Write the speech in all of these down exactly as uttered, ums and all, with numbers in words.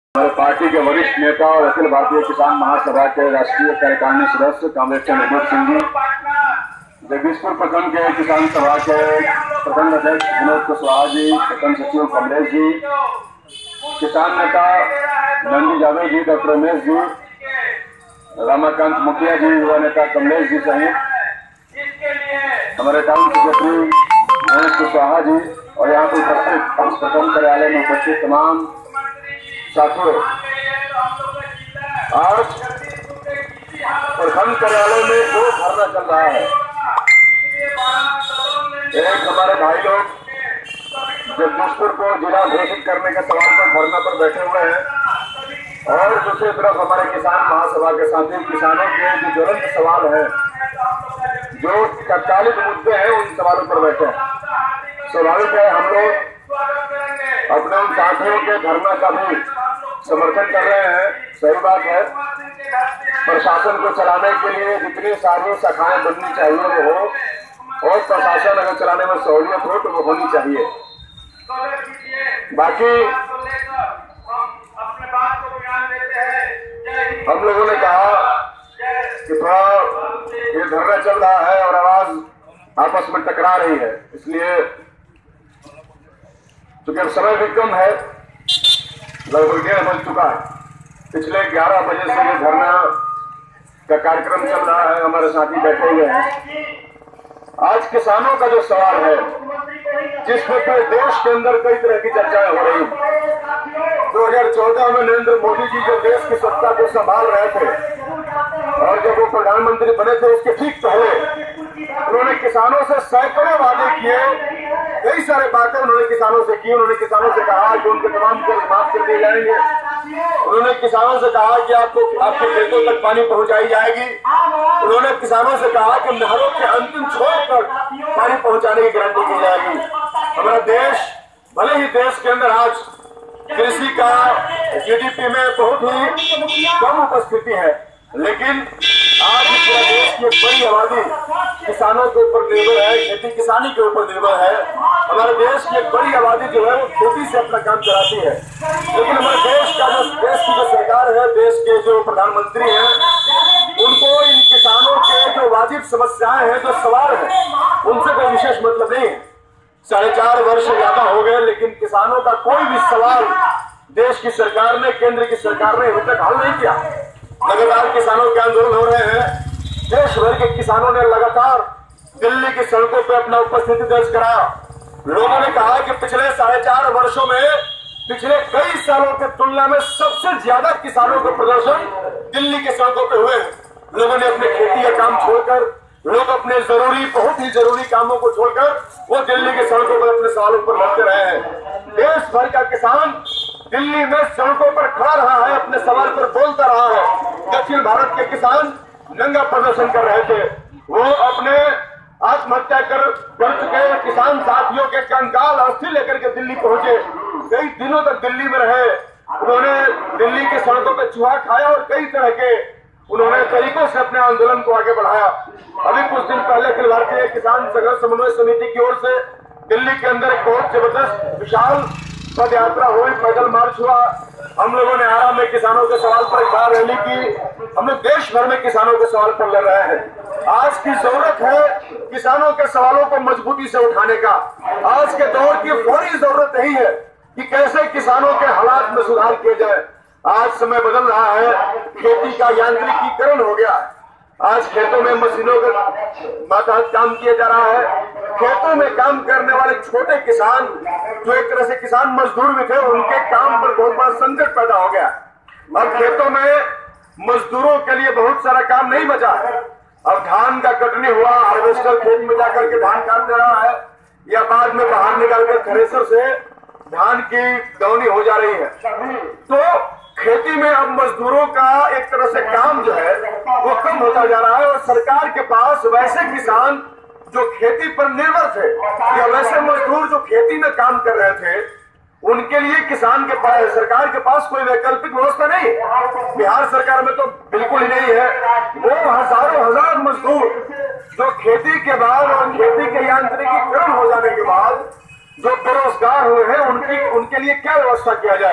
हमारे पार्टी के वरिष्ठ नेता और अखिल भारतीय किसान महासभा के राष्ट्रीय कार्यकारिणी सदस्य कांग्रेस चंद्रभूत सिंह जी, जगदीशपुर प्रखंड के किसान सभा के प्रखंड अध्यक्ष विनोद कुशवाहा जी, प्रखंड सचिव कमलेश जी, किसान नेता नंदी यादव जी, डॉक्टर रमेश जी, रमाकांत मुखिया जी, युवा नेता कमलेश जी सहित हमारे टाउन सेक्रेटरी महेश कुशवाहा जी और यहाँ पर उपस्थित प्रखंड कार्यालय में उपस्थित तमाम साथियों, आज प्रखंड कार्यालय में दो धरना चल रहा है। एक हमारे भाई लोग जगदीशपुर को जिला घोषित करने के सवाल पर धरना पर बैठे हुए हैं और दूसरी तरफ हमारे किसान महासभा के साथी किसानों के जो ज्वलंत सवाल है, जो तत्कालिक मुद्दे हैं, उन सवालों पर बैठे हैं। स्वाभाविक है, हम लोग अपने उन साथियों के धरना का भी समर्थन कर रहे हैं। सही बात है, प्रशासन को चलाने के लिए जितनी सारी शाखाएं बननी चाहिए वो हो और प्रशासन अगर चलाने में सहूलियत हो तो वो होनी चाहिए। बाकी हम लोगों ने कहा कि थोड़ा ये धरना चल रहा है और आवाज आपस में टकरा रही है, इसलिए क्योंकि अब समय भी कम है, लगभग डेढ़ बज चुका है। पिछले ग्यारह बजे से ये धरना का कार्यक्रम चल रहा है, हमारे साथी बैठे हुए हैं। आज किसानों का जो सवाल है, जिसमें पूरे देश के अंदर कई तरह की चर्चाएं हो रही हैं। दो हजार चौदह में नरेंद्र मोदी जी जब देश की सत्ता को संभाल रहे थे और जब वो प्रधानमंत्री बने थे, उसके ठीक पहले उन्होंने किसानों से सैकड़ों वादे किए, कई सारे बातें उन्होंने किसानों से की। उन्होंने किसानों से कहा कि उनके तमाम कर्ज माफ कर दिए जाएंगे। उन्होंने किसानों से कहा कि आपको आपके खेतों तक पानी पहुंचाई जाएगी। उन्होंने किसानों से कहा कि नहरों के अंतिम छोर तक पानी पहुंचाने की गारंटी की जाएगी। हमारा देश, भले ही देश के अंदर आज कृषि का जीडीपी में बहुत ही कम उपस्थिति है, लेकिन आज पूरा देश की एक बड़ी आबादी किसानों के ऊपर निर्भर है, खेती किसानी के ऊपर निर्भर है। हमारे देश की एक बड़ी आबादी जो है वो खेती से अपना काम चलाती है, लेकिन हमारे देश का जो देश की जो सरकार है, देश के जो प्रधानमंत्री हैं, उनको इन किसानों के जो वाजिब समस्याएं हैं, जो सवाल है, उनसे कोई विशेष मतलब नहीं है। साढ़े चार वर्ष ज्यादा हो गए, लेकिन किसानों का कोई भी सवाल देश की सरकार ने, केंद्र की सरकार ने अभी तक हल नहीं किया। लगातार किसानों के आंदोलन हो रहे हैं। देश भर के किसानों ने लगातार दिल्ली की सड़कों पर अपना उपस्थिति दर्ज कराया। लोगों ने कहा कि पिछले साढ़े चार वर्षों में पिछले कई सालों की तुलना में सबसे ज्यादा किसानों का प्रदर्शन दिल्ली के सड़कों पर हुए। लोगों ने अपने खेती का काम छोड़कर, लोग अपने जरूरी, बहुत ही जरूरी कामों को छोड़कर वो दिल्ली के सड़कों पर अपने सवालों पर लड़ते रहे हैं। देश भर का किसान दिल्ली में सड़कों पर खड़ा रहा है, अपने सवाल पर बोलता रहा है। दक्षिण भारत के किसान नंगा प्रदर्शन कर रहे थे। वो अपने आत्महत्या कर कर चुके किसान साथियों के कंकाल अस्थि लेकर के दिल्ली पहुंचे। कई दिनों तक दिल्ली में रहे। उन्होंने दिल्ली के सड़कों पर चूहा खाया और कई तरह के उन्होंने तरीकों से अपने आंदोलन को आगे बढ़ाया। अभी कुछ दिन पहले अखिल भारतीय किसान संघर्ष समन्वय समिति की ओर से दिल्ली के अंदर एक बहुत जबरदस्त विशाल पद यात्रा हुई, पैदल मार्च हुआ। हम लोगों ने आरा में किसानों के सवाल पर एक बार रैली की। हम लोग देश भर में किसानों के सवाल पर लड़ रहे हैं। आज की जरूरत है किसानों के सवालों को मजबूती से उठाने का। आज के दौर की फौरी जरूरत यही है कि कैसे किसानों के हालात में सुधार किया जाए। आज समय बदल रहा है, खेती का यांत्रिकीकरण हो गया है। आज खेतों में मशीनों के मातहत काम किया जा रहा है। खेतों में काम करने वाले छोटे किसान, जो एक तरह से किसान मजदूर भी थे, उनके काम पर बहुत बड़ा संकट पैदा हो गया। अब खेतों में मजदूरों के लिए बहुत सारा काम नहीं बचा है। अब धान का कटनी हुआ, हार्वेस्टर खेत में जाकर के धान काट दे रहा है, या बाद में बाहर निकालकर थ्रेसर से धान की दौनी हो जा रही है। तो खेती में अब मजदूरों का एक तरह से काम जो है वो कम होता जा रहा है और सरकार के पास वैसे किसान जो खेती पर निर्भर थे या वैसे मजदूर जो खेती में काम कर रहे थे, उनके लिए किसान के पास, सरकार के पास कोई वैकल्पिक व्यवस्था नहीं। बिहार सरकार में तो बिल्कुल ही नहीं है। वो हजारों हजार मजदूर जो खेती के बाद और खेती के यांत्रिकीकरण हो जाने के बाद जो बेरोजगार हुए हैं, उनकी उनके लिए क्या व्यवस्था किया जाए।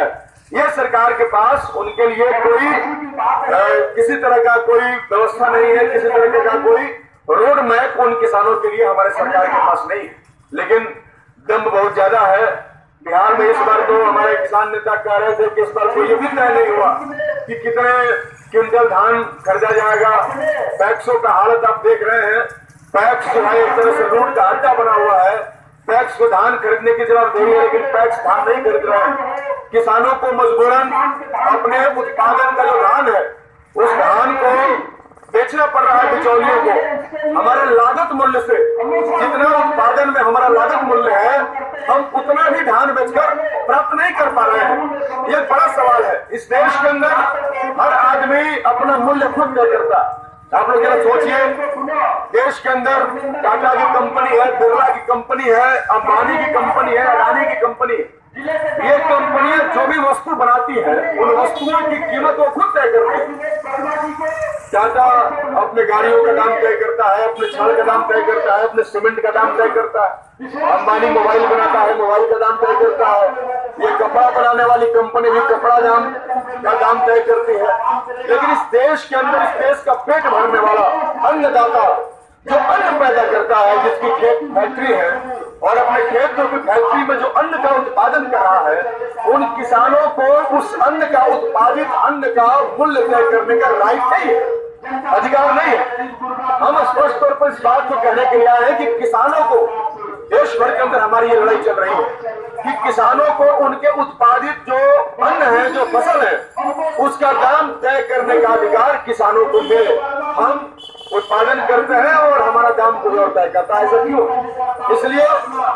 ये सरकार के पास उनके लिए कोई आ, किसी तरह का कोई व्यवस्था नहीं है, किसी तरह का कोई रोड मैप उन किसानों के लिए हमारे सरकार के पास नहीं है। लेकिन दम बहुत ज्यादा है। बिहार में इस बार तो हमारे किसान नेता कह रहे थे कि इस बार कोई ये भी तय नहीं हुआ कि कितने क्विंटल धान खरीदा जाएगा। पैक्सों का हालत आप देख रहे हैं। पैक्स जो है एक तरह से रोड का अड्डा बना हुआ है। पैक्स को धान खरीदने की जवाबदेही है, लेकिन पैक्स धान नहीं खरीद रहे हैं। किसानों को मजबूरन अपने उत्पादन का जो धान है उस धान को बेचना पड़ रहा है बिचौलियों को। हमारे लागत मूल्य से, जितना उत्पादन में हमारा लागत मूल्य है, हम उतना ही धान बेचकर प्राप्त नहीं कर पा रहे हैं। ये बड़ा सवाल है। इस देश के अंदर हर आदमी अपना मूल्य खुद तय करता है। आप लोग जरा सोचिए, देश के अंदर टाटा की कंपनी है, बिरला की कंपनी है, अंबानी की कंपनी है, अडानी की कंपनी। ये कंपनियां जो भी वस्तु बनाती है उन वस्तुओं की कीमत वो खुद तय करती है। टाटा अपने गाड़ियों का दाम तय करता है, अपने छड़ का दाम तय करता है, अपने सीमेंट का दाम तय करता है। अंबानी मोबाइल बनाता है, मोबाइल का दाम तय करता है। ये कपड़ा बनाने वाली कंपनी भी कपड़ा दाम का दाम तय करती है। लेकिन इस देश के अंदर, इस देश का पेट भरने वाला अन्नदाता जो अन्न पैदा करता है, जिसकी खेत फैक्ट्री है और अपने खेतों की फैक्ट्री में जो अन्न का उत्पादन कर रहा है, उन किसानों को उस अन्न का उत्पादित अन्न का मूल्य तय करने का राइट नहीं है, अधिकार नहीं है। हम स्पष्ट तौर पर इस बात को कहने के लिए आए हैं कि किसानों को, देश भर के अंदर हमारी ये लड़ाई चल रही है कि किसानों को उनके उत्पादित जो अन्न है, जो फसल है, उसका दाम तय करने का अधिकार किसानों को मिले। हम उत्पादन करते हैं और हमारा दाम कोई और तय करता है। ऐसा क्यों? इसलिए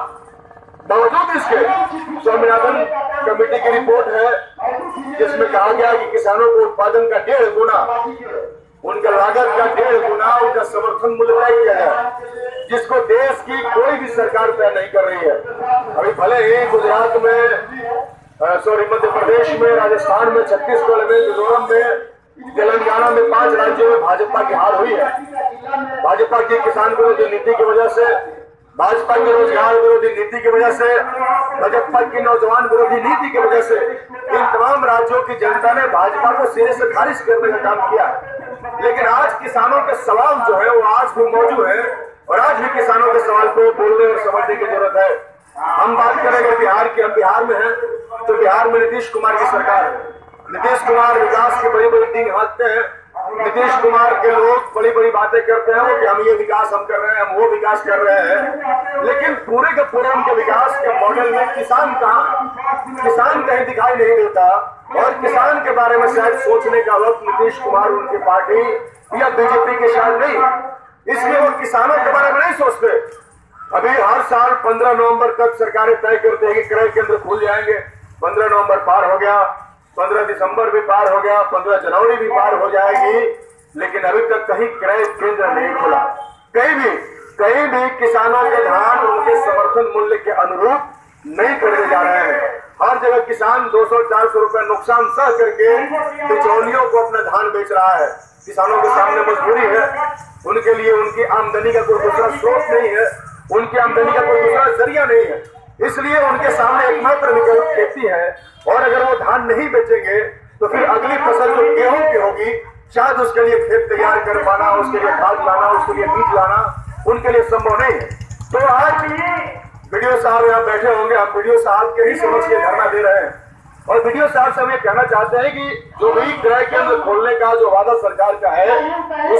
बावजूद इसके स्वामीनाथन कमेटी की रिपोर्ट है जिसमें कहा गया कि किसानों को उत्पादन का डेढ़ गुना, उनका लागत का डेढ़ गुना उनका समर्थन मूल्य तय किया है, जिसको देश की कोई भी सरकार तय नहीं कर रही है। अभी भले ही गुजरात में, सॉरी मध्य प्रदेश में, राजस्थान में, छत्तीसगढ़ में, मिजोरम में, तेलंगाना में, पांच राज्यों में भाजपा की हार हुई है। भाजपा की किसान विरोधी नीति की वजह से, भाजपा की रोजगार विरोधी नीति की वजह से, भाजपा की नौजवान विरोधी नीति की वजह से इन तमाम राज्यों की जनता ने भाजपा को सिरे से खारिज करने का काम किया। लेकिन आज किसानों के सवाल जो है वो आज भी मौजूद है और आज भी किसानों के सवाल को बोलने और समझने की जरूरत है। हम बात करेंगे बिहार की। हम बिहार में हैं तो बिहार में नीतीश कुमार की सरकार है। नीतीश कुमार विकास की बड़ी बड़ी डींग हाँकते हैं। नीतीश कुमार के लोग बड़ी बड़ी बातें करते हैं कि हम ये विकास हम कर रहे हैं, हम वो विकास कर रहे हैं, लेकिन पूरे के पूरे उनके विकास के मॉडल में किसान कहाँ, किसान कहीं दिखाई नहीं देता। और किसान के बारे में शायद सोचने का वक्त नीतीश कुमार, उनकी पार्टी या बीजेपी के शायद नहीं, इसलिए वो किसानों के बारे में नहीं सोचते। अभी हर साल पंद्रह नवंबर तक सरकारें तय करते हैं कि क्रय केंद्र खुल जाएंगे। पंद्रह नवंबर पार हो गया, पंद्रह दिसंबर भी पार हो गया, पंद्रह जनवरी भी पार हो जाएगी, लेकिन अभी तक कहीं क्रय केंद्र नहीं खुला। कहीं भी कहीं भी किसानों के धान उनके समर्थन मूल्य के अनुरूप नहीं खरीदे जा रहे हैं। हर जगह किसान दो सौ चार सौ रुपए नुकसान सह करके बिचौलियों को अपना धान बेच रहा है। किसानों के सामने मजबूरी है, उनके लिए उनकी आमदनी का कोई दूसरा स्रोत नहीं है, उनकी आमदनी का कोई दूसरा जरिया नहीं है, इसलिए उनके सामने एकमात्र विकल्प खेती है। और अगर वो धान नहीं बेचेंगे तो फिर अगली फसल जो गेहूं की होगी, शायद उसके लिए खेत तैयार कर पाना, उसके लिए खाद लाना, उसके लिए बीज लाना उनके लिए संभव नहीं है। तो आज वीडियो साहब यहाँ बैठे होंगे, हम वीडियो साहब के ही समझ के धरना दे रहे हैं और वीडियो साहब से हम ये कहना चाहते हैं कि जो भी क्रय केंद्र खोलने का जो वादा सरकार का है,